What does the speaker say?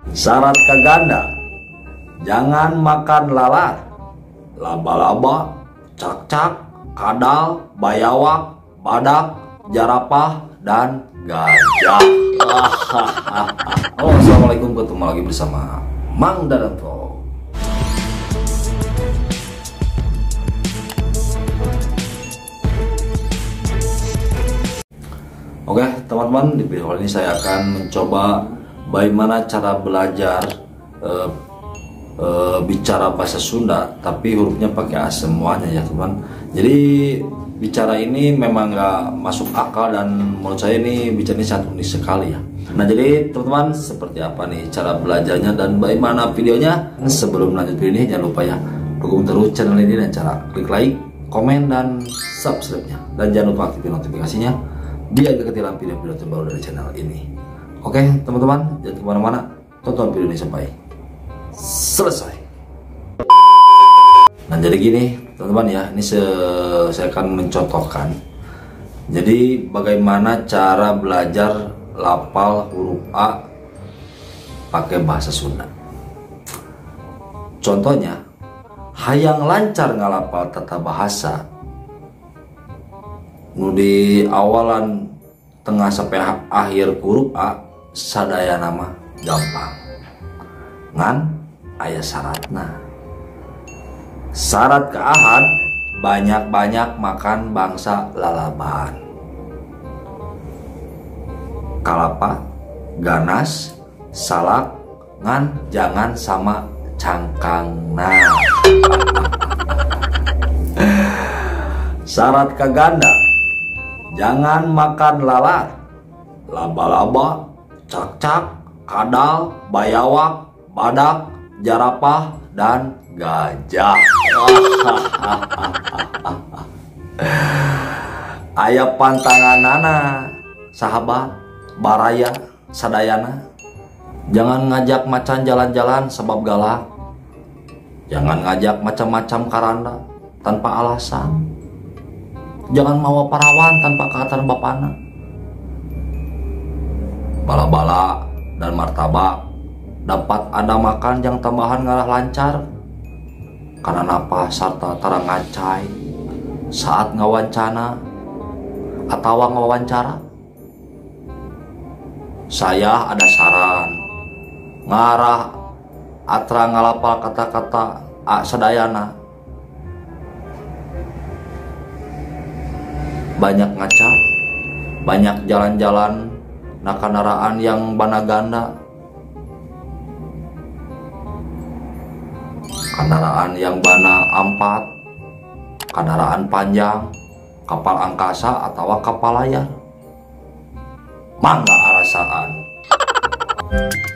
Syarat kaganda, jangan makan lalat, laba-laba, cak-cak, kadal, bayawak, badak, jarapah, dan gajah. Halo, assalamualaikum, ketemu lagi bersama Mang Dadanto. Oke teman-teman, di video ini saya akan mencoba bagaimana cara belajar bicara bahasa Sunda tapi hurufnya pakai A semuanya ya teman. Jadi bicara ini memang nggak masuk akal dan menurut saya ini bicara ini sangat unik sekali ya. Nah jadi teman-teman, seperti apa nih cara belajarnya dan bagaimana videonya? Sebelum lanjut video ini jangan lupa ya dukung terus channel ini dan cara klik like, komen, dan subscribe-nya, dan jangan lupa aktifin notifikasinya biar gak ketinggalan video-video terbaru dari channel ini. Oke teman-teman, jangan kemana-mana, tonton video ini sampai selesai. Nah jadi gini teman-teman ya, ini saya akan mencontohkan. Jadi bagaimana cara belajar lafal huruf A pakai bahasa Sunda. Contohnya, hayang lancar ngalapal tata bahasa nu di awalan tengah sampai akhir huruf A sadaya nama gampang ngan aya syaratna. Syarat keahad, banyak-banyak makan bangsa lalaban, kalapa, ganas, salak, ngan jangan sama cangkangna. Syarat kaganda, jangan makan lalat, laba-laba, cak-cak, kadal, bayawak, badak, jarapah, dan gajah. Aya pantanganana sahabat baraya sadayana. Jangan ngajak macan jalan-jalan sebab galak. Jangan ngajak macam-macam karanda tanpa alasan. Jangan mawa parawan tanpa keatan bapana. Bala-bala dan martabak dapat Anda makan yang tambahan ngarah lancar karena napas serta tarang ngacai saat ngawancana atau ngawawancara. Saya ada saran, ngarah atra ngalapal kata-kata A sadayana. Banyak ngaca, banyak jalan-jalan na kendaraan yang banaganda, kendaraan yang bana ampat, kendaraan panjang, kapal angkasa atau kapal layar. Mangga arasaan.